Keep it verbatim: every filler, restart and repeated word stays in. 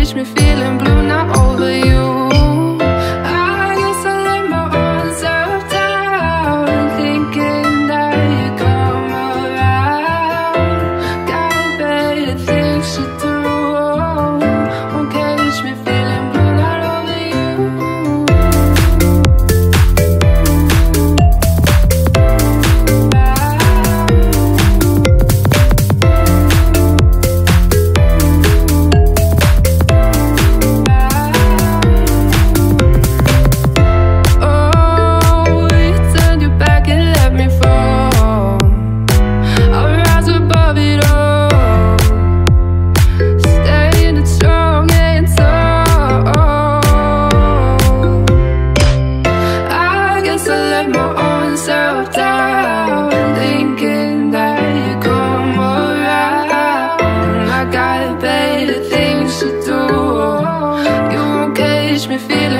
catch me feeling blue, not over you. I guess I let my own self down, thinking that you come around. Got better things to do, won't catch me feeling blue, not over you. Got better things to do, you won't catch me feeling